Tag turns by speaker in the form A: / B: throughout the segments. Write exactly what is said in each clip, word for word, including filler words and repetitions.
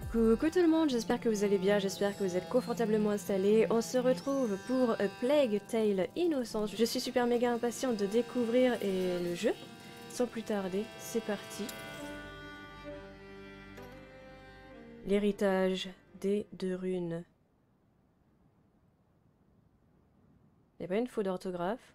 A: Coucou tout le monde, j'espère que vous allez bien, j'espère que vous êtes confortablement installés. On se retrouve pour A Plague Tale Innocence. Je suis super méga impatiente de découvrir et le jeu. Sans plus tarder, c'est parti. L'héritage des deux runes. Y'a pas une faute d'orthographe?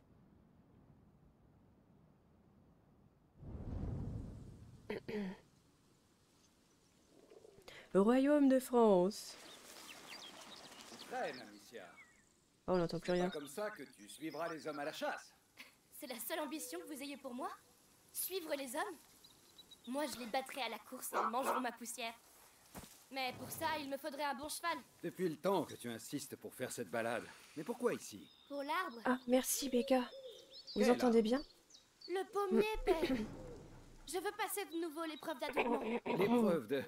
A: Le royaume de France.
B: Traîne, Amicia.
A: Oh, on n'entend plus rien.
B: C'est pas comme ça que tu suivras les hommes à la chasse.
C: C'est la seule ambition que vous ayez pour moi? Suivre les hommes? Moi, je les battrai à la course et ils mangeront ma poussière. Mais pour ça, il me faudrait un bon cheval.
B: Depuis le temps que tu insistes pour faire cette balade. Mais pourquoi ici?
C: Pour l'arbre?
A: Ah, merci Becca. Vous
B: Quel
A: entendez
B: arbre?
A: bien?
C: Le pommier, père. Je veux passer de nouveau l'épreuve d'adoubement.
B: L'épreuve de...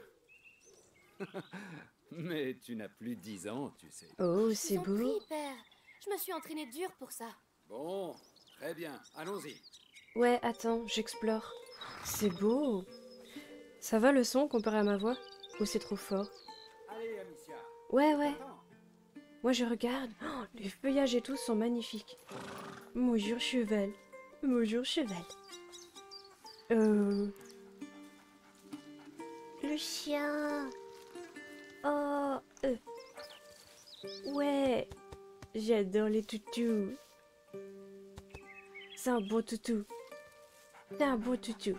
B: Mais tu n'as plus dix ans, tu sais.
A: Oh,
C: Je
A: c'est
C: vous en
A: beau.
C: prie, père. Je me suis entraînée dur pour ça.
B: Bon, très bien, allons-y.
A: Ouais, attends, j'explore. C'est beau. Ça va le son comparé à ma voix? Ou c'est trop fort?
B: Allez, Amicia.
A: Ouais, ouais.
B: Attends.
A: Moi je regarde. Oh, les feuillages et tout sont magnifiques. Bonjour cheval. Bonjour cheval. Euh... Le chien. Oh. Euh. Ouais. J'adore les toutous. C'est un bon toutou. C'est un bon toutou.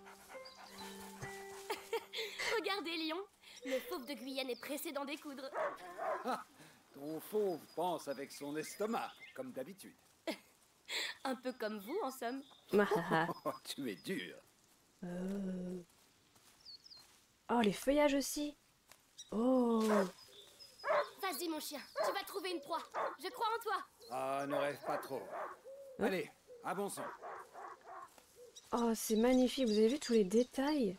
C: Regardez, Lion. Le fauve de Guyane est pressé d'en découdre.
B: Ah, ton fauve pense avec son estomac, comme d'habitude.
C: Un peu comme vous, en somme.
A: Mahaha.
B: Oh, tu es dur.
A: Euh. Oh, les feuillages aussi. Oh.
C: Vas-y, mon chien. Tu vas trouver une proie. Je crois en toi.
B: Ah, ne rêve pas trop. Allez, à bon sang.
A: Oh, c'est magnifique. Vous avez vu tous les détails?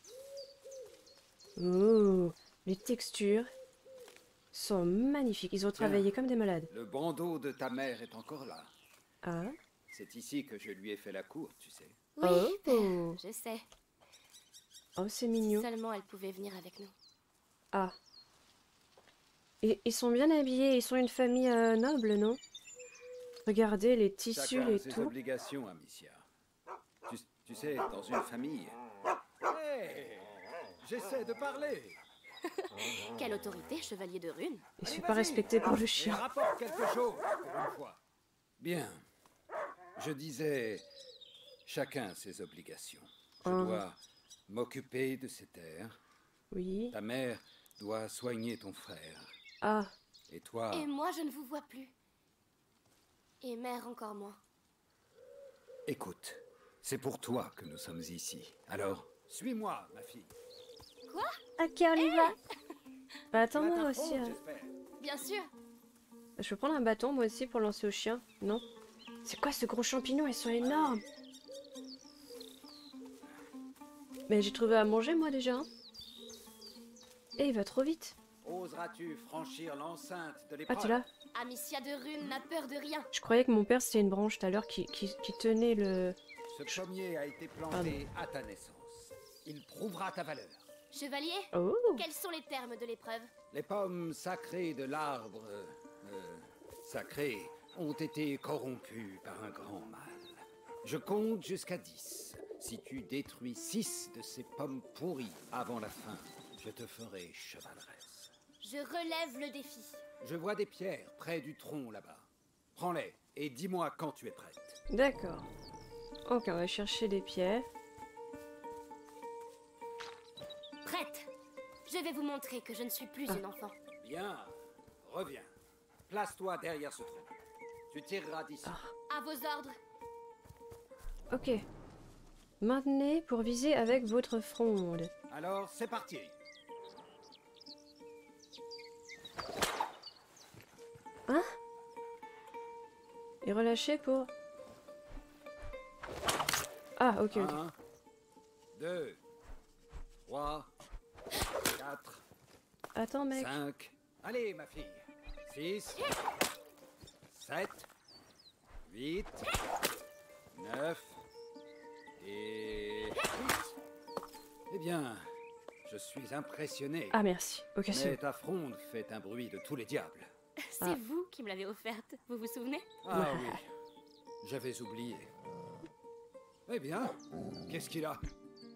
A: Oh, les textures sont magnifiques. Ils ont travaillé comme des malades.
B: Le bandeau de ta mère est encore là.
A: Ah.
B: C'est ici que je lui ai fait la cour, tu sais.
C: Oui,
A: Oh.
C: père. Je sais.
A: Oh, c'est mignon.
C: Seulement elle pouvait venir avec nous.
A: Ah. Et ils sont bien habillés. Ils sont une famille euh, noble, non? Regardez les tissus,
B: Chacun a
A: les
B: ses
A: tout.
B: obligations, Amicia. Tu, tu sais, dans une famille... Hé, j'essaie de parler.
C: Quelle autorité, chevalier de rune.
A: Ils
B: Allez,
A: sont pas
B: vas-y.
A: respectés par le
B: Et
A: chien.
B: rapporte quelque chose, pour une fois. Bien. Je disais, chacun a ses obligations. Je
A: Hum.
B: dois m'occuper de ces terres.
A: Oui.
B: Ta mère doit soigner ton frère.
A: Ah.
B: Et toi...
C: Et moi, je ne vous vois plus. Et mère encore moins.
B: Écoute, c'est pour toi que nous sommes ici. Alors, suis-moi, ma fille.
C: Quoi?
A: Ok, on y va. Bah, attends,
B: Tu vas
A: moi
B: t'affronter,
A: aussi. euh.
B: j'espère.
C: Bien sûr.
A: Je peux prendre un bâton, moi aussi, pour lancer au chien? Non? C'est quoi ce gros champignon? Ils sont énormes. Mais j'ai trouvé à manger, moi, déjà. Hein. Et il va trop vite.
B: Oseras-tu franchir l'enceinte de
A: Ah,
B: l'épreuve?
A: t'es là?
C: Amicia de rune n'a peur de rien.
A: Je croyais que mon père, c'était une branche tout à l'heure qui, qui, qui tenait le...
B: Ce pommier a été planté à ta naissance. Il prouvera ta valeur.
C: Chevalier,
A: Oh!
C: quels sont les termes de l'épreuve?
B: Les pommes sacrées de l'arbre euh, euh, sacré ont été corrompues par un grand mal. Je compte jusqu'à dix. Si tu détruis six de ces pommes pourries avant la fin, je te ferai chevaleresse.
C: Je relève le défi.
B: Je vois des pierres près du tronc là-bas. Prends-les et dis-moi quand tu es prête.
A: D'accord. Ok, on va chercher des pierres.
C: Prête. Je vais vous montrer que je ne suis plus
A: Ah.
C: une enfant.
B: Bien, reviens. Place-toi derrière ce tronc. Tu tireras d'ici.
A: Ah.
C: À vos ordres.
A: Ok. Maintenez pour viser avec votre fronde.
B: Alors, c'est parti.
A: Hein? Et relâchez pour... Ah, ok, ok.
B: Un, deux, trois, quatre,
A: Attends, mec.
B: cinq. Allez, ma fille. Six, sept, huit, neuf et dix. Eh bien, je suis impressionné.
A: Ah merci, ok
B: Mais
A: c'est...
B: ta fronde fait un bruit de tous les diables.
C: C'est
A: Ah.
C: vous qui me l'avez offerte, vous vous souvenez?
B: Ah oui, j'avais oublié. Eh bien, qu'est-ce qu'il a?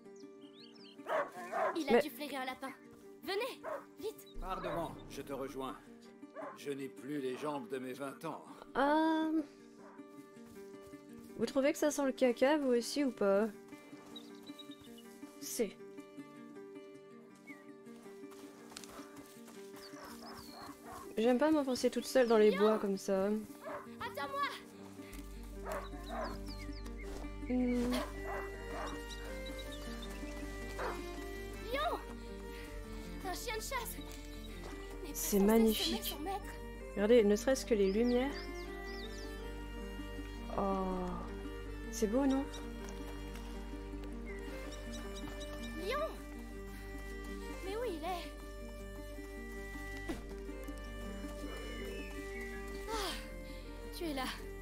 C: Il a
A: Mais-
C: dû flairer un lapin. Venez, vite.
B: Pars devant, je te rejoins. Je n'ai plus les jambes de mes vingt ans.
A: Euh... Vous trouvez que ça sent le caca, vous aussi, ou pas? C'est... J'aime pas m'enfoncer toute seule dans les bois comme ça.
C: Attends-moi.
A: Hmm.
C: Lion. Un chien de chasse. N'est pas
A: C'est
C: censé
A: magnifique.
C: semer son maître.
A: Regardez, ne serait-ce que les lumières. Oh... C'est beau, non?
C: Lion. Mais où il est? Ah, tu es là.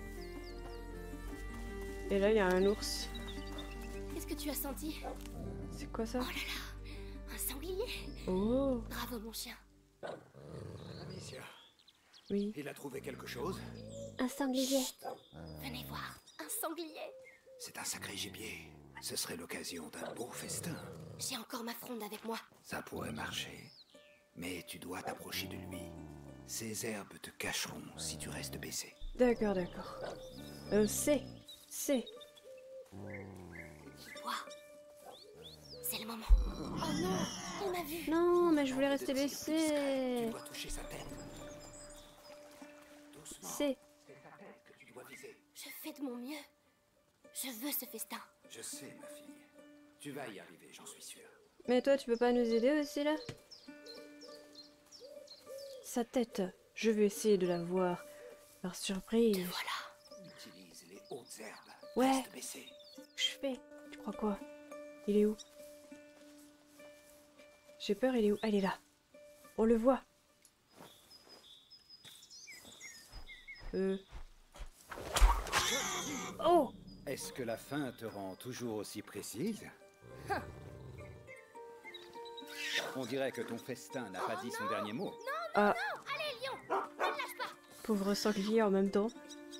A: Et là, il y a un ours.
C: Qu'est-ce que tu as senti?
A: C'est quoi ça?
C: Oh là là, un sanglier.
A: Oh,
C: Bravo mon chien.
B: Amicia,
A: oui.
B: il a trouvé quelque chose?
A: Un sanglier.
C: Venez voir, un sanglier.
B: C'est un sacré gibier. Ce serait l'occasion d'un beau festin.
C: J'ai encore ma fronde avec moi.
B: Ça pourrait marcher. Mais tu dois t'approcher de lui. Ces herbes te cacheront si tu restes baissé.
A: D'accord, d'accord. Euh, c'est... C'est...
C: Il boit. C'est le moment. Oh non, il m'a vu.
A: Non, mais je voulais rester
B: Tu
A: baissée.
B: dois toucher sa tête. Doucement.
A: C'est...
B: C'est ta tête que tu dois viser.
C: Je fais de mon mieux. Je veux ce festin.
B: Je sais, ma fille. Tu vas y arriver, j'en suis sûr.
A: Mais toi, tu peux pas nous aider aussi, là? Sa tête. Je vais essayer de la voir. Par surprise.
C: Te voilà.
B: Utilise les hautes herbes.
A: Ouais.
B: Reste baissé.
A: Je fais... Tu crois quoi? Il est où? J'ai peur, il est où? Ah, il est là. On le voit. Euh... Oh!
B: Est-ce que la faim te rend toujours aussi précise? On dirait que ton festin n'a pas dit son dernier mot.
A: Ah,
C: Allez, Lion, ne le lâche pas.
A: pauvre sanglier en même temps.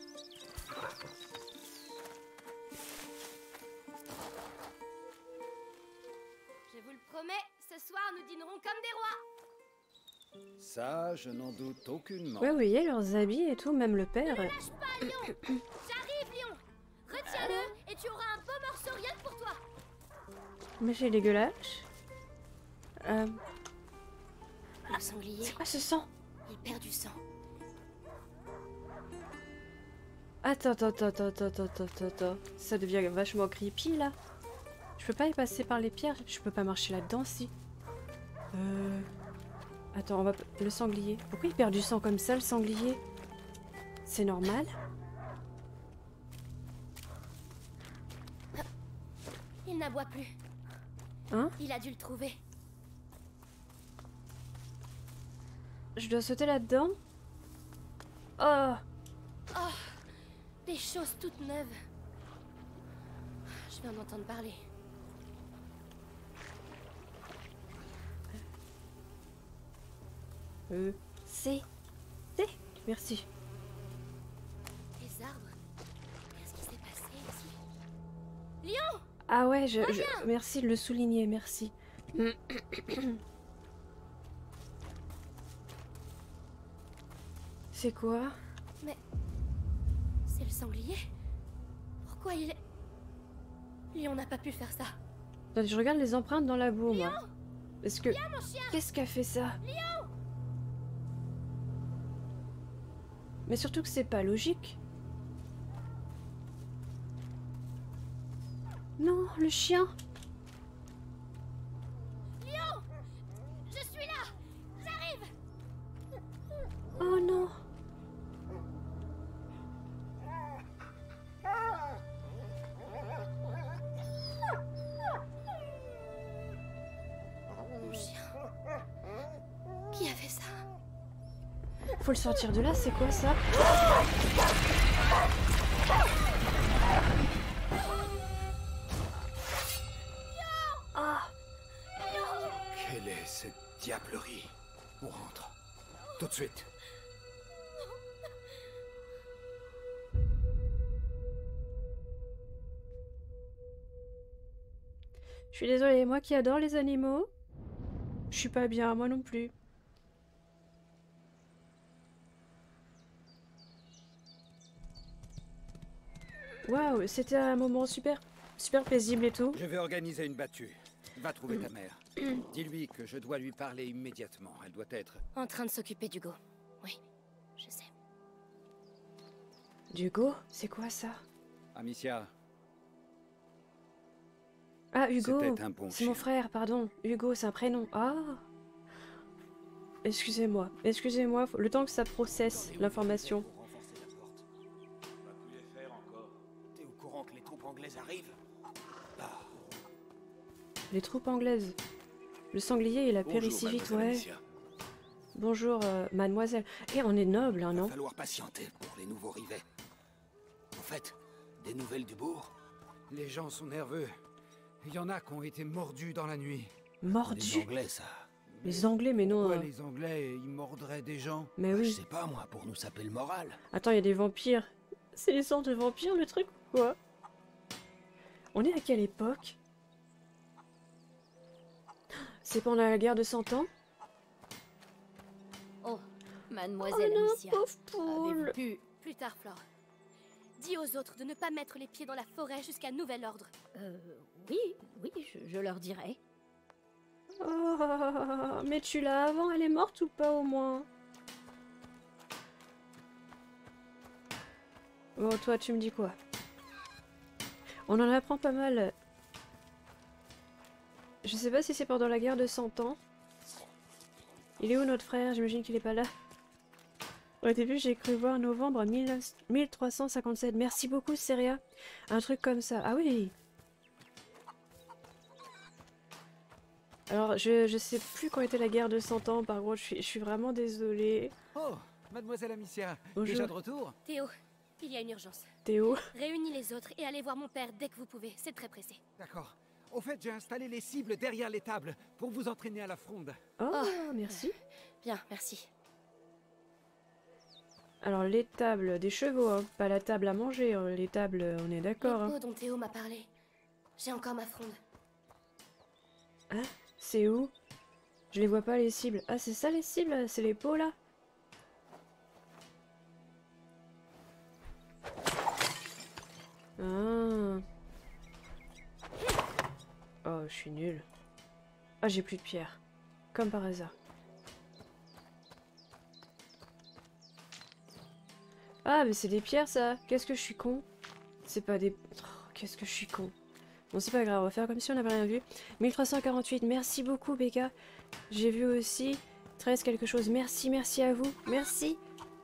C: Je vous le promets, ce soir nous dînerons comme des rois.
B: Ça, je n'en doute aucunement.
A: Ouais, vous voyez, leurs habits et tout, même le père.
C: Lâche pas, Lion. J'arrive, Lion. Retiens-le et tu auras un beau morceau rien que pour toi.
A: Mais j'ai dégueulasse. Euh...
C: Le sanglier,
A: C'est quoi ce sang?
C: il perd du sang.
A: Attends, attends, attends, attends, attends, attends, attends. Ça devient vachement creepy, là. Je peux pas y passer par les pierres. Je peux pas marcher là-dedans, si. Euh... Attends, on va... Le sanglier. Pourquoi il perd du sang comme ça, le sanglier? C'est normal?
C: Il n'aboie plus.
A: Hein?
C: Il a dû le trouver.
A: Je dois sauter là-dedans? Oh!
C: Oh, des choses toutes neuves. Je vais en entendre parler.
A: Euh... C'est... C'est... Merci.
C: Les arbres. Qu'est-ce qui s'est passé ici? Lion!
A: Ah ouais, je, je- merci de le souligner, merci. C'est quoi?
C: Mais... C'est le sanglier? Pourquoi il est... Lion n'a pas pu faire ça.
A: Attendez, je regarde les empreintes dans la boue, moi. Est-ce que...
C: Mon chien!
A: Qu'est-ce qu'a fait ça? Mais surtout que c'est pas logique. Non, le chien.
C: Lion! Je suis là! J'arrive!
A: Oh non.
C: Mon chien. Qui a fait ça?
A: Faut le sortir de là, c'est quoi ça? Ah,
B: cette diablerie? On rentre. Tout de suite.
A: Je suis désolée, moi qui adore les animaux, je suis pas bien, moi non plus. Waouh, c'était un moment super, super paisible et tout.
B: Je vais organiser une battue. Va trouver ta mère. Dis-lui que je dois lui parler immédiatement. Elle doit être...
C: En train de s'occuper d'Hugo. Oui, je sais.
A: Hugo, c'est quoi ça?
B: Amicia,
A: Ah, Hugo,
B: c'était un bon
A: c'est mon
B: chien.
A: frère, pardon. Hugo, c'est un prénom. Ah. Excusez-moi, excusez-moi, faut- le temps que ça processe l'information.
D: Pour renforcer la porte. On va plus les faire encore. T'es au courant que les troupes anglaises arrivent?
A: Les troupes anglaises. Le sanglier, il a péri si vite, ouais. Bonjour, euh, mademoiselle. Et on est noble, hein,
D: Il va
A: non?
D: falloir patienter pour les nouveaux rivets. En fait, des nouvelles du bourg?
B: Les gens sont nerveux. Il y en a qui ont été mordus dans la nuit.
D: Les
A: Mordus?
D: Anglais, ça.
A: Les Anglais, mais non.
B: Pourquoi
A: euh,
B: les Anglais, ils mordraient des gens?
A: Mais
D: Bah, je
A: oui.
D: sais pas, moi, pour nous saper le moral.
A: Attends, il y a des vampires. C'est les sortes de vampires, le truc, ou quoi? On est à quelle époque? C'est pendant la guerre de Cent Ans?
C: Oh, mademoiselle
A: Oh non,
C: Amicia.
A: pauvre poule.
C: Avez-vous pu... Plus tard, Flore. Dis aux autres de ne pas mettre les pieds dans la forêt jusqu'à nouvel ordre.
E: Euh, oui, oui, je, je leur dirai.
A: Oh, mais tu l'as avant, elle est morte ou pas au moins? Bon, toi, tu me dis quoi? On en apprend pas mal. Je sais pas si c'est pendant la guerre de Cent Ans. Il est où notre frère? J'imagine qu'il est pas là. Au début, j'ai cru voir novembre mille trois cent cinquante-sept. Merci beaucoup, Seria. Un truc comme ça. Ah oui! Alors, je, je sais plus quand était la guerre de Cent Ans, par contre, je suis, je suis vraiment désolée.
B: Oh, mademoiselle Amicia,
A: Bonjour.
B: déjà de retour?
C: Théo, il y a une urgence.
A: Théo.
C: Réunis les autres et allez voir mon père dès que vous pouvez. C'est très pressé.
B: D'accord. Au fait, j'ai installé les cibles derrière les tables pour vous entraîner à la fronde.
A: Oh,
C: Oh.
A: merci.
C: Bien, merci.
A: Alors, les tables des chevaux, hein, pas la table à manger, hein, les tables, on est
C: Les
A: d'accord. Hein.
C: pots dont Théo m'a parlé. J'ai encore ma fronde.
A: Hein? C'est où? Je les vois pas, les cibles. Ah, c'est ça les cibles? C'est les pots, là? Ah. Oh, je suis nulle. Ah, j'ai plus de pierre. Comme par hasard. Ah, mais c'est des pierres, ça. Qu'est-ce que je suis con. C'est pas des... Oh, qu'est-ce que je suis con. Bon, c'est pas grave, on va faire comme si on n'avait rien vu. mille trois cent quarante-huit, merci beaucoup, Becca. J'ai vu aussi treize quelque chose. Merci, merci à vous. Merci.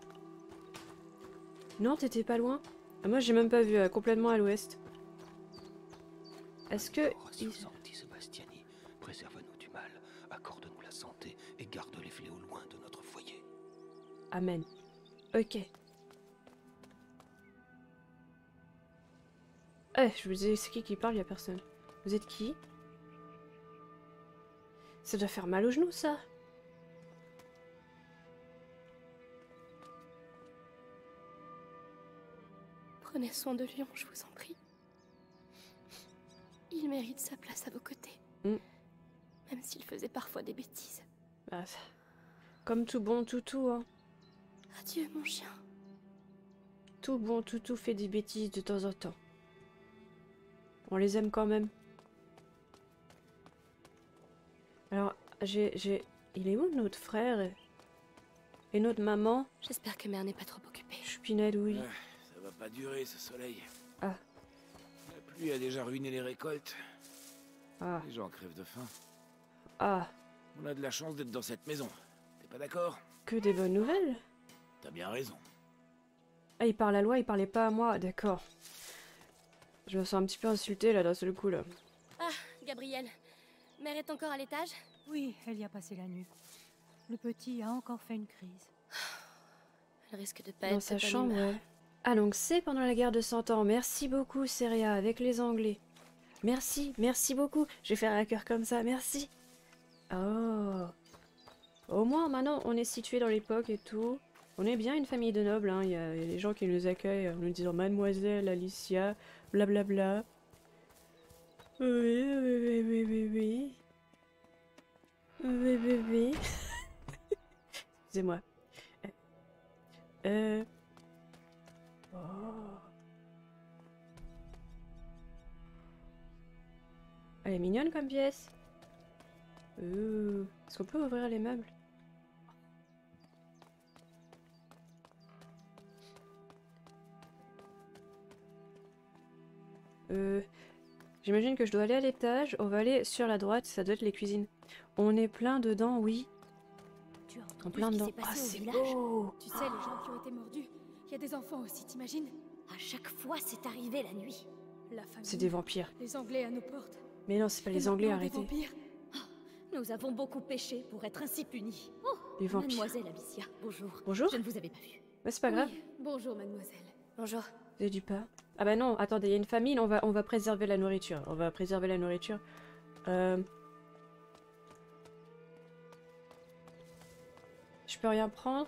A: Non, t'étais pas loin. Ah, moi, j'ai même pas vu, euh, complètement à l'ouest. Est-ce que...
D: Oracio
A: ils-
D: Sancti Sebastiani, préserve-nous du mal, accorde-nous la santé et garde les fléaux loin de notre foyer.
A: Amen. Ok. Eh, je vous dis, c'est qui qui parle? Y a personne. Vous êtes qui? Ça doit faire mal aux genoux, ça.
C: Prenez soin de Lion, je vous en prie. Il mérite sa place à vos côtés.
A: Mm.
C: Même s'il faisait parfois des bêtises.
A: Bah, ça- comme tout bon toutou, hein.
C: Adieu, mon chien.
A: Tout bon toutou fait des bêtises de temps en temps. On les aime quand même. Alors, j'ai... j'ai... Il est où notre frère et- et notre maman?
C: J'espère que mère n'est pas trop occupée.
A: Chupinette, oui.
D: Ah, ça va pas durer, ce soleil.
A: Ah.
D: La pluie a déjà ruiné les récoltes.
A: Ah,
D: Les gens crèvent de faim.
A: ah,
D: On a de la chance d'être dans cette maison. T'es pas d'accord?
A: que des bonnes nouvelles.
D: T'as bien raison.
A: Ah, il parle à loi, il parlait pas à moi, d'accord. Je me sens un petit peu insultée là d'un seul coup là.
C: Ah, Gabriel. Mère est encore à l'étage?
E: Oui, elle y a passé la nuit. Le petit a encore fait une crise.
C: Elle risque de pas
A: Dans
C: être
A: sa
C: de bonne
A: chambre,
C: humeur.
A: ouais. Ah donc c'est pendant la guerre de Cent Ans. Merci beaucoup Seria avec les Anglais. Merci, merci beaucoup. Je vais faire un cœur comme ça, merci. Oh. Au moins, maintenant, on est situé dans l'époque et tout. On est bien une famille de nobles, hein. Il y a, il y a des gens qui nous accueillent en nous disant Mademoiselle Alicia, blablabla. Oui, oui, oui, oui, oui, oui. Oui, oui, oui. Excusez-moi. Euh... Oh. Elle est mignonne comme pièce. Euh... Est-ce qu'on peut ouvrir les meubles? Euh... J'imagine que je dois aller à l'étage. On va aller sur la droite, ça doit être les cuisines. On est plein dedans, oui.
C: Tu as
A: En
C: entendu
A: plein
C: ce qui
A: dedans.
C: s'est
A: Ah,
C: passé au
A: c'est
C: village?
A: beau!
F: Tu sais, les gens qui ont été mordus, il y a des enfants aussi, t'imagines?
C: À chaque fois, c'est arrivé la nuit.
F: La famille,
A: C'est des vampires.
F: les Anglais à nos portes.
A: Mais non, c'est pas
F: Et
A: les Anglais,
F: maintenant, des
A: arrêtez.
F: vampires.
C: Nous avons beaucoup péché pour être ainsi punis. Oh,
A: Les vampires.
C: Mademoiselle Alicia, bonjour.
A: Bonjour?
C: Je ne vous avais pas vu.
A: Mais c'est pas grave.
F: Oui, bonjour, mademoiselle.
C: Bonjour.
A: Vous avez du pain? Ah bah non, attendez, il y a une famine, on va, on va préserver la nourriture. On va préserver la nourriture. Euh... Je peux rien prendre?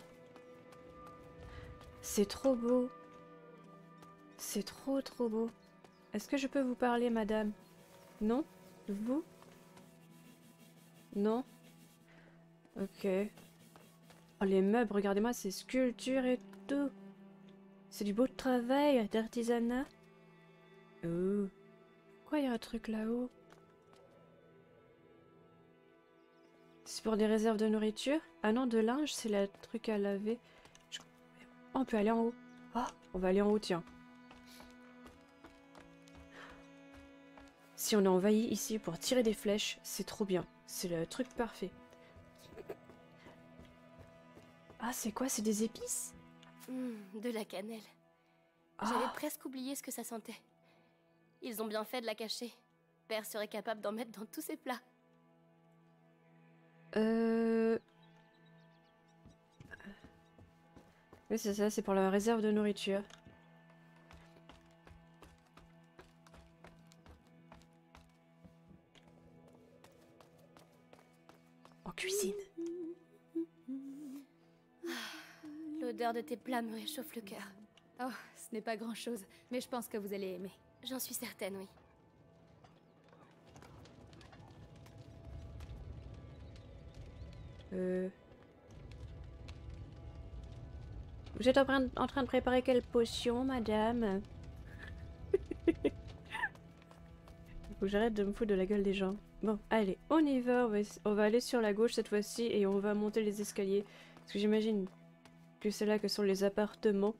A: C'est trop beau. C'est trop trop beau. Est-ce que je peux vous parler, madame? Non? Vous? Non? Ok. Oh, les meubles, regardez-moi ces sculptures et tout. C'est du beau travail d'artisanat. Oh. Pourquoi il y a un truc là-haut? C'est pour des réserves de nourriture? Ah non, de linge, c'est le truc à laver. Je... Oh, on peut aller en haut. Oh, on va aller en haut, tiens. Si on est envahi ici pour tirer des flèches, c'est trop bien. C'est le truc parfait. Ah, c'est quoi? C'est des épices?
C: Mmh, de la cannelle.
A: Ah.
C: J'avais presque oublié ce que ça sentait. Ils ont bien fait de la cacher. Père serait capable d'en mettre dans tous ses plats.
A: Euh... Oui, c'est ça, c'est pour la réserve de nourriture. En cuisine.
C: L'odeur de tes plats me réchauffe le cœur.
F: Oh, ce n'est pas grand-chose, mais je pense que vous allez aimer.
C: J'en suis certaine, oui.
A: Euh... Vous êtes en train, en train de préparer quelle potion, madame? Faut que j'arrête de me foutre de la gueule des gens. Bon, allez, on y va. On va, on va aller sur la gauche cette fois-ci et on va monter les escaliers. Parce que j'imagine que c'est là que sont les appartements.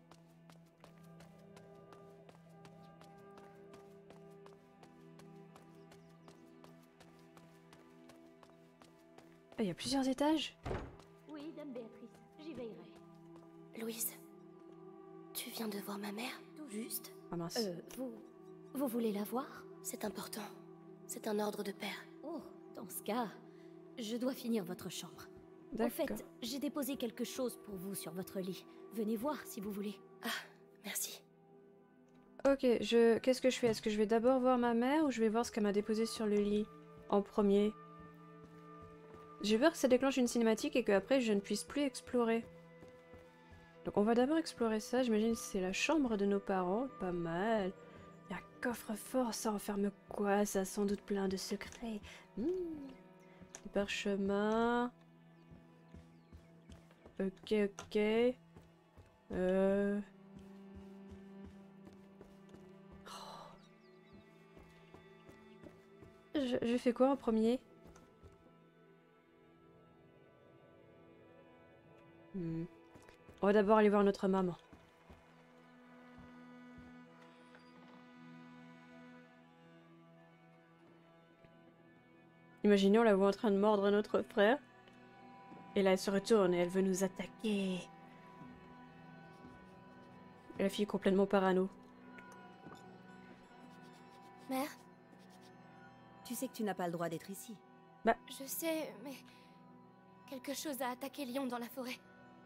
A: Ah, il y a plusieurs étages?
C: Oui, dame Béatrice, j'y veillerai. Louise, tu viens de voir ma mère, tout juste?
A: Ah mince.
C: Euh, vous... Vous voulez la voir? C'est important. C'est un ordre de père. Oh, dans ce cas, je dois finir votre chambre. En fait,
A: D'accord.
C: j'ai déposé quelque chose pour vous sur votre lit. Venez voir si vous voulez. Ah, merci.
A: Ok, je... qu'est-ce que je fais? Est-ce que je vais d'abord voir ma mère ou je vais voir ce qu'elle m'a déposé sur le lit en premier? J'ai peur que ça déclenche une cinématique et qu'après je ne puisse plus explorer. Donc on va d'abord explorer ça. J'imagine que c'est la chambre de nos parents. Pas mal. Il y a un coffre-fort. Ça enferme quoi? Ça a sans doute plein de secrets. Hmm. Parchemin. Ok, ok. Euh... Oh. Je, je fais quoi en premier? Hmm. On va d'abord aller voir notre maman. Imaginez, on la voit en train de mordre notre frère. Et là, elle se retourne et elle veut nous attaquer. Et la fille est complètement parano.
C: Mère?
G: Tu sais que tu n'as pas le droit d'être ici.
C: Je sais, mais... Quelque chose a attaqué Lyon dans la forêt.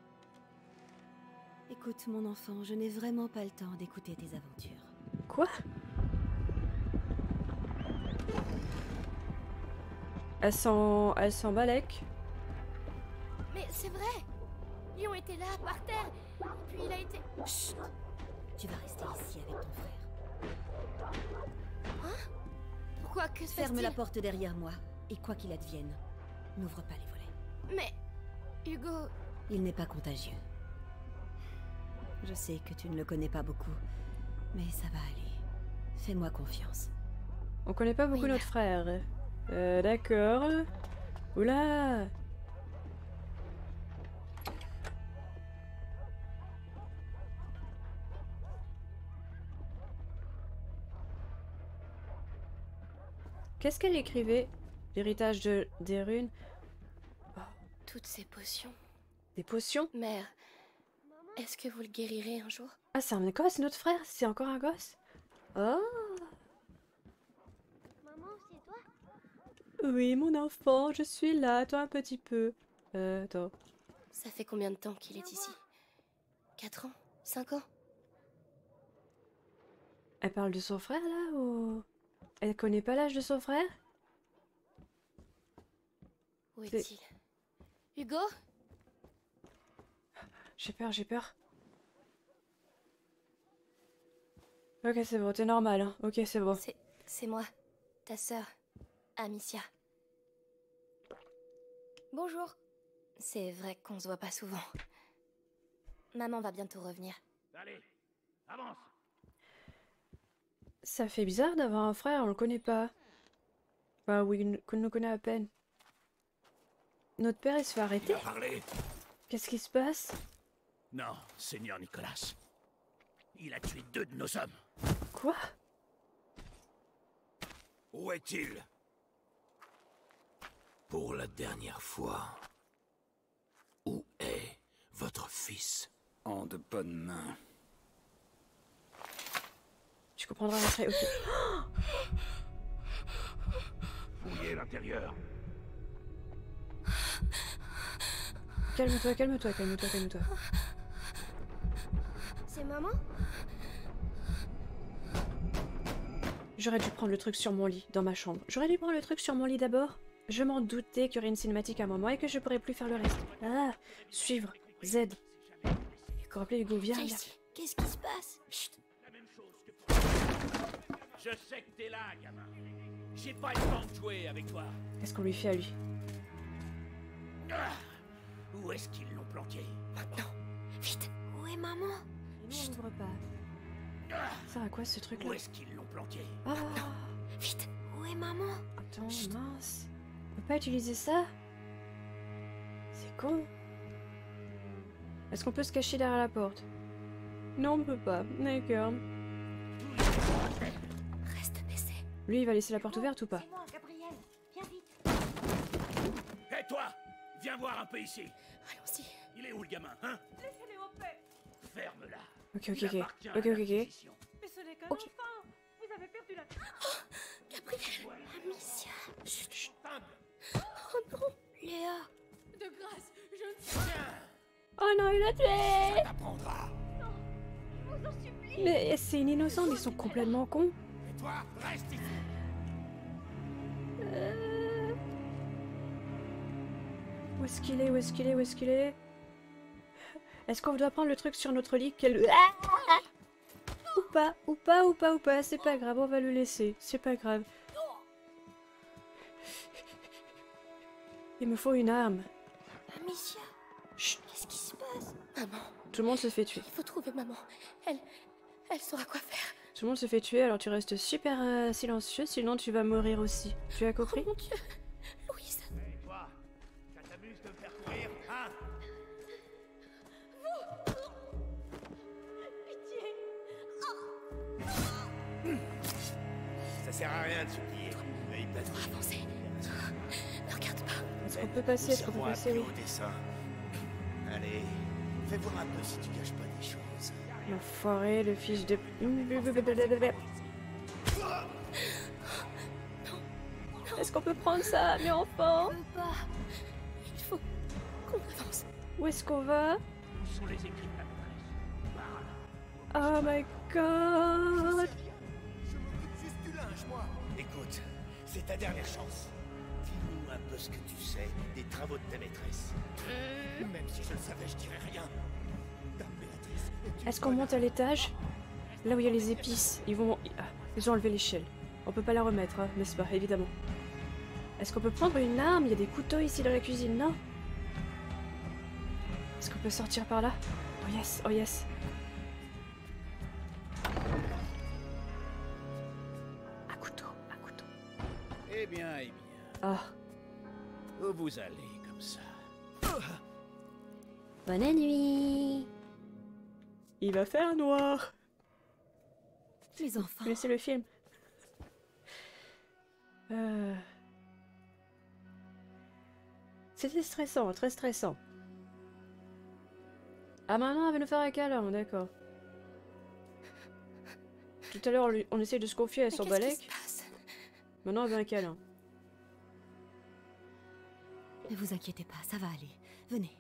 G: Écoute, mon enfant, je n'ai vraiment pas le temps d'écouter tes aventures.
A: Quoi? Elle s'en... Elle s'en balèque.
C: Mais c'est vrai. Lion était là, par terre. Puis il a été...
G: Chut. Tu vas rester ici avec ton frère.
C: Hein? Pourquoi? Que se
G: Ferme
C: passe-t-il?
G: la porte derrière moi, et quoi qu'il advienne, n'ouvre pas les volets.
C: Mais... Hugo...
G: Il n'est pas contagieux. Je sais que tu ne le connais pas beaucoup, mais ça va aller. Fais-moi confiance.
A: On connaît pas beaucoup
C: Oui.
A: notre frère. Euh, d'accord. Oula! Qu'est-ce qu'elle écrivait? L'héritage de... des runes?
C: Toutes ces potions...
A: Des potions?
C: Mère... Est-ce que vous le guérirez un jour?
A: Ah, c'est un gosse, notre frère? C'est encore un gosse? Oh!
C: Maman, c'est toi?
A: Oui, mon enfant, je suis là, attends un petit peu. Euh, attends.
C: Ça fait combien de temps qu'il est ici? Quatre ans? Cinq ans?
A: Elle parle de son frère, là, ou... Elle connaît pas l'âge de son frère?
C: Où
A: C'est-
C: est-il? Hugo?
A: J'ai peur, j'ai peur. Ok, c'est bon, t'es normal, hein. Ok, c'est bon.
C: C'est... c'est moi, ta sœur, Amicia. Bonjour. C'est vrai qu'on se voit pas souvent. Maman va bientôt revenir.
D: Allez, avance.
A: Ça fait bizarre d'avoir un frère, on le connaît pas. Enfin, oui, qu'on nous connaît à peine. Notre père, il se fait arrêter?
D: Parlez.
A: Qu'est-ce qui se passe?
D: Non, Seigneur Nicolas. Il a tué deux de nos hommes.
A: Quoi?
D: Où est-il? Pour la dernière fois, où est votre fils?
B: En de bonnes mains.
A: Tu comprendras après, ok.
D: Fouillez l'intérieur.
A: Calme-toi, calme-toi, calme-toi, calme-toi.
C: C'est maman?
A: J'aurais dû prendre le truc sur mon lit, dans ma chambre. J'aurais dû prendre le truc sur mon lit d'abord. Je m'en doutais qu'il y aurait une cinématique à un moment et que je pourrais plus faire le reste. Ah, suivre, Z. Rappelez Hugo, viens,
C: Viens
A: viens.
C: ici. Qu'est-ce qui se passe? Chut.
D: Je sais que t'es là, gamin. J'ai pas le temps de jouer avec toi.
A: Qu'est-ce qu'on lui fait à lui?
D: Ah, où est-ce qu'ils l'ont planqué?
C: Maintenant. Vite. Où est maman?
A: Nous, on ouvre pas.
D: Ah,
A: Ça sert à quoi ce truc-là?
D: où est-ce qu'ils l'ont planqué?
A: Ah,
C: Vite. Où est maman?
A: attends, mince. On peut pas utiliser ça? C'est con. Est-ce qu'on peut se cacher derrière la porte? Non, on peut pas. D'accord.
C: Reste baissé.
A: Lui, il va laisser la porte ouverte ou pas?
C: moi, Gabriel. Viens vite.
D: Hé toi, viens voir un peu ici.
C: Allons-y.
D: Il est où le gamin, hein?
E: Laissez-les en paix.
D: Ferme-la.
A: Ok, ok,
D: Il
A: ok.
D: appartient à
A: Ok,
D: la
A: ok, ok.
D: Inquisition.
E: Mais ce n'est qu'un
A: Ok.
E: enfant. Vous avez perdu la...
C: Gabriel. Amicia. Chut.
D: Chut, humble.
C: Oh non. Léa.
F: De grâce, je ne sais
A: Oh non, il l'a tué!
D: T'apprendras.
A: Mais c'est une innocente, ils sont complètement cons.
D: Et toi, reste ici.
A: Euh... Où est-ce qu'il est? Où est-ce qu'il est? Où est-ce qu'il est? Est-ce qu'on doit prendre le truc sur notre lit? Quel... Ah, ou pas, ou pas, ou pas, ou pas, c'est pas grave, on va le laisser, c'est pas grave. Il me faut une arme.
C: Amicia.
A: Chut,
C: Qu'est-ce qui se passe? Maman.
A: tout le monde se fait tuer.
C: Il faut trouver maman. Elle... Elle saura quoi faire.
A: Tout le monde se fait tuer, alors tu restes super euh, silencieux, sinon tu vas mourir aussi. Tu as compris?
C: Oh mon Dieu. Louise.
D: Et toi, ça t'amuse de me faire courir, hein? Ça sert à rien de supplier. Mais il peut être
C: Avancez. Ne regarde pas.
A: Est-ce qu'on peut passer? Est-ce qu'on peut passer? Oui.
D: au dessin. Allez, fais voir un peu si tu caches pas des choses.
A: L'enfoiré, le fiche de... Est-ce qu'on peut prendre ça, mes enfants?
C: Je peux pas. Il faut qu'on avance.
A: Où est-ce qu'on va?
D: Où sont les écrits de la maîtresse?
A: Oh my god!
D: Je m'occupe juste du linge, moi. Écoute, c'est ta dernière chance.
H: Dis-nous un peu ce que tu sais des travaux de ta maîtresse. Même si je le savais, je dirais rien. Dame Béatrice est une
A: Est-ce qu'on
H: bonne
A: monte à l'étage? Là où il y a les épices, ils vont... Ah, ils ont enlevé l'échelle. On peut pas la remettre, hein, n'est-ce pas? Évidemment. Est-ce qu'on peut prendre une arme? Il y a des couteaux ici dans la cuisine, non? Est-ce qu'on peut sortir par là? Oh yes, oh yes. Un couteau, un couteau.
H: Eh bien, eh bien.
A: Ah.
H: Où vous allez comme ça?
G: Bonne nuit.
A: Il va faire noir.
G: Les enfants.
A: Vous connaissez le film? Euh... C'était stressant, très stressant. Ah maintenant elle va nous faire un câlin, d'accord. Tout à l'heure on, lui- on essaye de se confier à son balèque. Maintenant elle veut un câlin.
G: Ne vous inquiétez pas, ça va aller. Venez.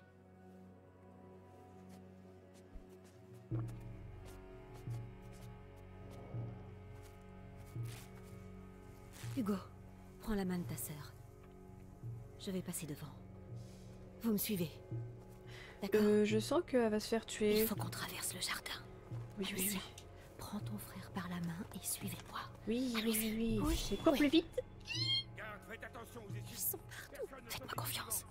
G: Hugo, prends la main de ta sœur. Je vais passer devant. Vous me suivez? D'accord.
A: Euh, je sens qu'elle va se faire tuer.
G: Il faut qu'on traverse le jardin.
A: Oui, oui,
G: Amicia,
A: oui.
G: prends ton frère par la main et suivez-moi.
A: Oui, oui,
G: Allez-y.
A: oui, oui.
G: Oui,
A: C'est quoi
G: oui.
A: plus vite?
H: Garde, faites attention, vous
G: Ils sont partout. Faites-moi confiance.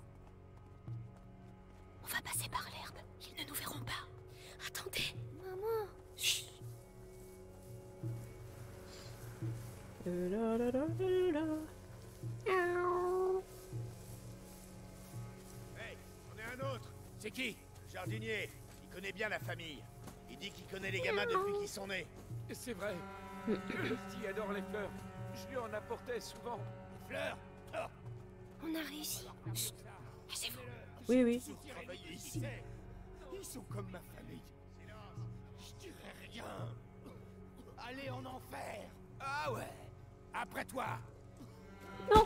G: On va passer par l'herbe. Ils ne nous verront pas. Attendez. Maman. Chut.
A: Euh, la, la, la, la, la.
H: Hey, on est un autre. C'est qui? Le jardinier. Il connaît bien la famille. Il dit qu'il connaît les gamins depuis qu'ils sont nés.
I: C'est vrai. Rusty adore les fleurs. Je lui en apportais souvent.
H: Les fleurs? Oh,
G: On a réussi. Chut. Lâchez-vous.
A: Oui, oui.
H: ils ont travaillé ici. Ils sont comme ma famille. Je dirais rien. Allez en enfer. Ah ouais. Après toi.
A: Non.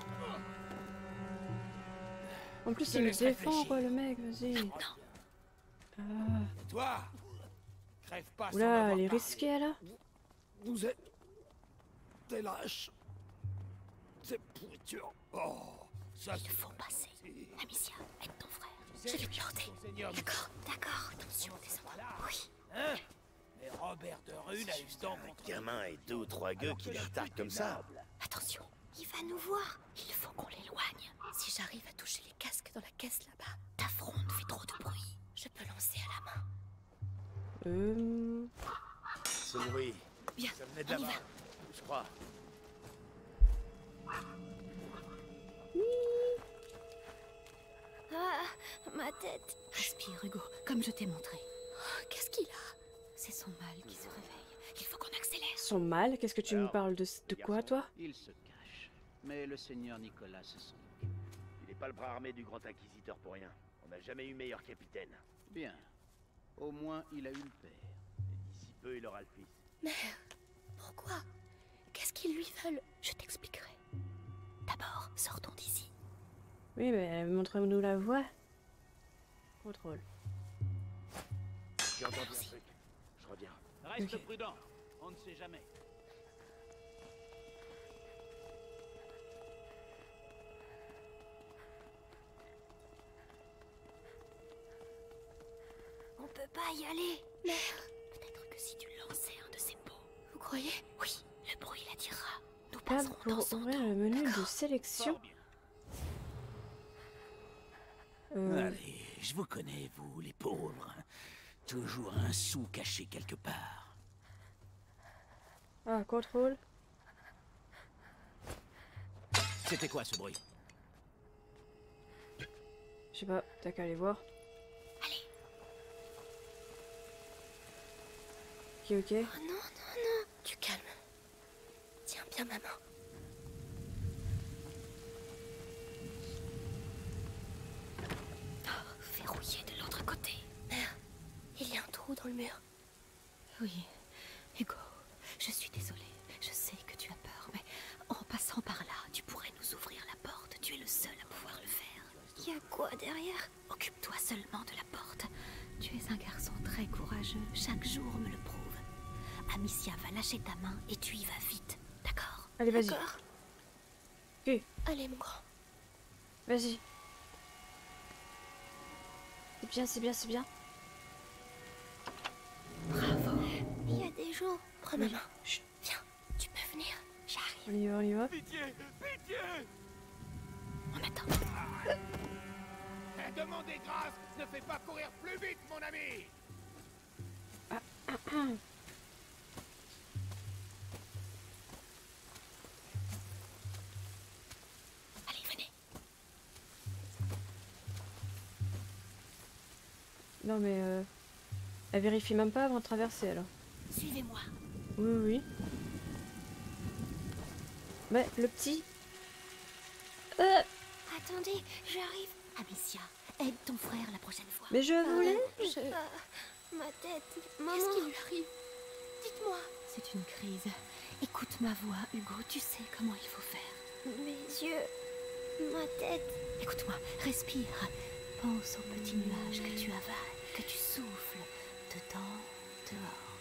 A: En plus
H: Je
A: il me
H: laisse
A: défend
H: réfléchir.
A: quoi le mec, vas-y. Ah.
H: Et toi? Crève pas sans
A: Oula,
H: m'avoir
A: elle est
H: parlé.
A: risquée elle là.
B: Vous êtes des lâches. C'est pourriture. Oh, ça
G: Il faut passer. Amicia, aide ton frère. Je vais te porter.
H: Seigneur,
G: D'accord, d'accord. Attention, descends. Oui.
H: hein? Mais Robert de Rune a eu ce temps contre gamin et deux ou trois gueux qui les retardent comme ça.
G: Attention, il va nous voir. Il faut qu'on l'éloigne. Si j'arrive à toucher les casques dans la caisse là-bas, ta fronde fait trop de bruit. Je peux lancer à la main.
A: Euh...
H: Ce bruit,
G: Bien,
H: ça venait de
G: on y
H: là-bas,
G: va.
H: je crois.
G: Ah, ma tête. Respire, Hugo, comme je t'ai montré. Qu'est-ce qu'il a? C'est son mal qui se réveille. Il faut qu'on accélère.
A: Son mal? Qu'est-ce que tu me
D: Alors,
A: parles de, de quoi
D: Garçon,
A: toi?
D: Il se cache. Mais le seigneur Nicolas se s'en occupe.
H: Il n'est pas le bras armé du grand inquisiteur pour rien. On n'a jamais eu meilleur capitaine.
D: Bien. Au moins, il a eu le père.
H: Et d'ici peu, il aura le fils.
G: Mère, pourquoi? Qu'est-ce qu'ils lui veulent? Je t'expliquerai. D'abord, sortons d'ici.
A: Oui mais montre-nous la voie. Contrôle.
H: J'ai entendu un truc. Je reviens.
D: Reste
A: Ok.
D: prudent. On ne sait jamais.
G: On peut pas y aller. Mère, peut-être que si tu lançais un de ces pots. Vous croyez? Oui, le bruit l'attirera. Nous
A: Tab
G: passerons dans
A: pour
G: son
A: ouvrir
G: dos.
A: le menu de
G: D'accord.
A: sélection.
D: Fort bien.
A: Euh,
H: Allez, je vous connais, vous, les pauvres. Toujours un sou caché quelque part.
A: Ah, contrôle.
H: C'était quoi ce bruit?
A: Je sais pas, t'as qu'à aller voir.
G: Allez.
A: Ok, ok.
G: Oh non, non, non. Tu calmes. Tiens bien ma main. Oh, verrouillé de l'autre côté. Mère, il y a un trou dans le mur. Oui, Hugo, je suis désolée. Je sais que tu as peur, mais en passant par là, tu pourrais nous ouvrir la porte. Tu es le seul à pouvoir le faire. Il y a quoi derrière? Occupe-toi seulement de la porte. Tu es un garçon très courageux. Chaque jour me le prouve. Amicia va lâcher ta main et tu y vas vite. D'accord?
A: Allez, vas-y.
G: D'accord.
A: Ok.
G: Allez, mon grand.
A: Vas-y. C'est bien, c'est bien, c'est bien.
G: Bravo. Il y a des gens. Prends ma
A: Oui.
G: main. Chut, viens. Tu peux venir. J'arrive.
A: On y va, on y va.
I: Pitié, pitié.
G: On attend.
H: Demandez grâce, ne fais pas courir plus vite, mon ami.
G: Allez, venez.
A: Non mais euh... elle vérifie même pas avant de traverser alors.
G: Suivez-moi.
A: Oui, oui, oui. Mais le petit... Euh...
G: Attendez, j'arrive. Amicia, aide ton frère la prochaine fois.
A: Mais je voulais...
G: Je... Ah, ma tête. Maman. Qu'est-ce qui lui arrive? Dites-moi. C'est une crise. Écoute ma voix, Hugo. Tu sais comment il faut faire. Mes yeux. Ma tête. Écoute-moi. Respire. Pense aux petits nuages que tu avales, que tu souffles. Dedans, dehors.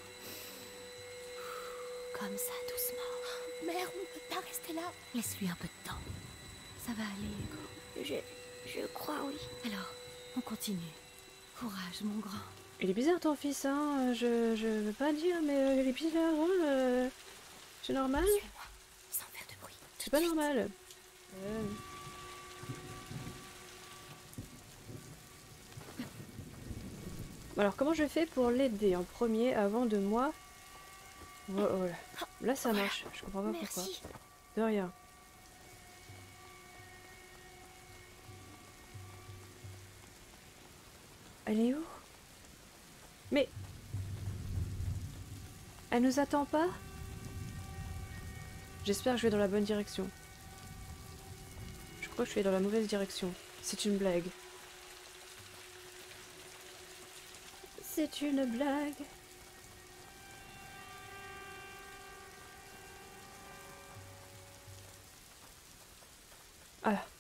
G: Comme ça, doucement. Mère, on ne peut pas rester là. Laisse-lui un peu de temps. Ça va aller, Hugo. Je... je crois, oui. Alors, on continue. Courage, mon grand.
A: Il est bizarre ton fils, hein. Je, je veux pas dire, mais euh, il est bizarre, hein. Euh... C'est normal?
G: Suis-moi, sans faire de bruit.
A: C'est pas normal. Euh... Alors comment je fais pour l'aider en premier avant de moi? Voilà. Là ça marche, je comprends pas pourquoi.
G: Merci.
A: De rien. Elle est où? Mais... Elle nous attend pas? J'espère que je vais dans la bonne direction. Je crois que je vais dans la mauvaise direction. C'est une blague. C'est une blague. Ah.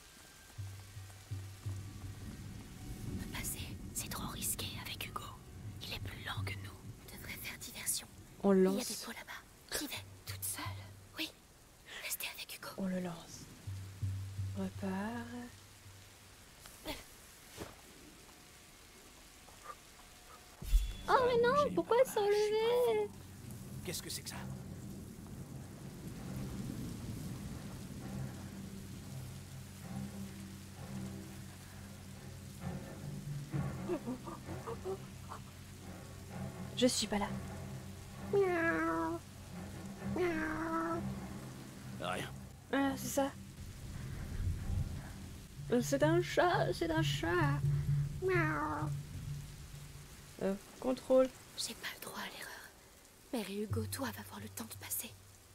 G: On peut passer. C'est trop risqué avec Hugo. Il est plus lent que nous. On devrait faire diversion.
A: On le
G: Il y a des
A: lance.
G: pots là-bas. J'y vais. Toute seule. Oui. Restez avec Hugo.
A: On le lance. Repart.
G: Oh mais non, pourquoi elle s'est enlevée?
H: Qu'est-ce que c'est que ça?
A: Je suis pas là.
H: Rien.
A: Ah, c'est ça. Euh, C'est un chat, c'est un chat. Euh, contrôle.
G: J'ai pas le droit à l'erreur. Mère et Hugo, toi, va avoir le temps de passer.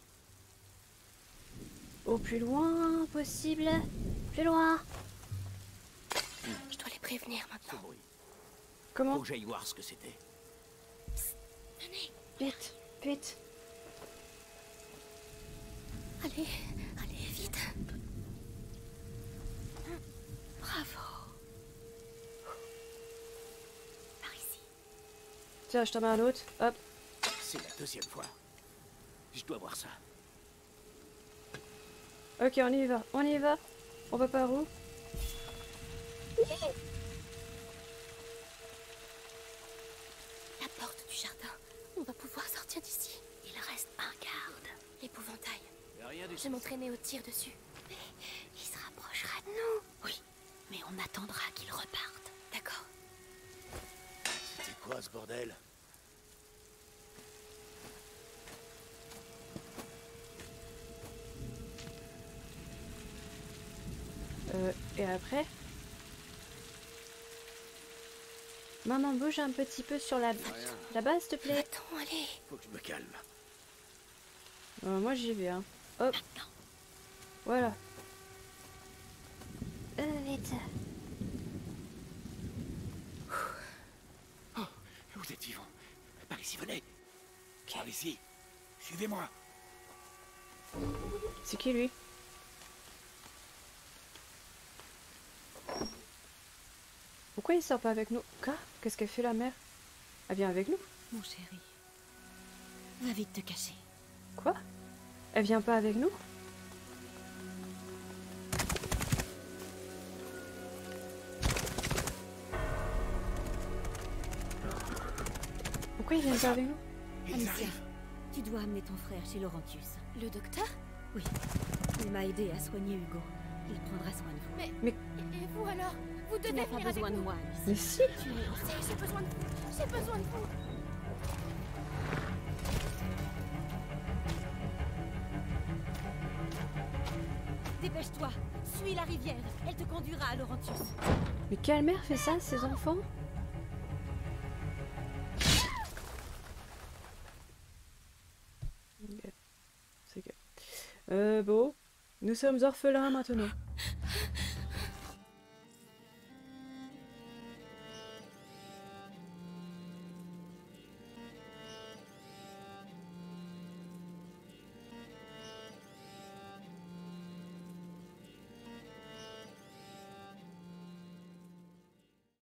A: Au plus loin possible. Plus loin.
G: Je dois les prévenir
H: Ce
G: maintenant.
H: bruit.
A: Comment?
H: Faut que j'aille voir ce que c'était.
G: Venez.
A: Vite, vite.
G: Allez, allez, vite. Bravo. Par ici.
A: Tiens, je t'en mets un autre. Hop.
H: C'est la deuxième fois. Je dois voir ça.
A: Ok, on y va. On y va. On va par où?
G: La porte du jardin. On va pouvoir sortir d'ici. Il reste un garde. L'épouvantail.
H: Y a rien du
G: Je vais m'entraîner au tir dessus. Mais il se rapprochera de nous. Oui, mais on attendra qu'il reparte. D'accord.
H: C'était quoi ce bordel?
A: Euh, et après? Maman, bouge un petit peu sur la, la base, s'il te plaît.
G: Attends, allez.
H: Faut que je me calme.
A: Euh, moi, j'y vais, hein. Hop.
G: Maintenant.
A: Voilà. Euh, vite.
H: Oh, vous êtes vivant. Par ici, venez. Par ici. Suivez-moi.
A: C'est qui, lui? Pourquoi il sort pas avec nous? Quoi? Qu'est-ce qu'elle fait, la mère? Elle vient avec nous?
G: Mon chéri. Va vite te cacher.
A: Quoi? Elle vient pas avec nous? Pourquoi il vient pas avec nous?
G: Alicia, tu dois amener ton frère chez Laurentius.
C: Le docteur?
G: Oui. Il m'a aidé à soigner Hugo. Il prendra soin de vous.
C: Mais...
A: Mais-
C: Et et vous alors? Vous
G: Tu
C: devez
G: n'as pas
C: venir
G: besoin
C: avec
G: de
C: nous.
G: moi, Alicia.
A: Mais si.
G: Tu es...
C: J'ai besoin de vous. J'ai besoin de vous.
G: Dépêche-toi. Suis la rivière. Elle te conduira à Laurentius.
A: Mais quelle mère fait ça, ses enfants? Ok. C'est que... Euh, bon. Nous sommes orphelins maintenant.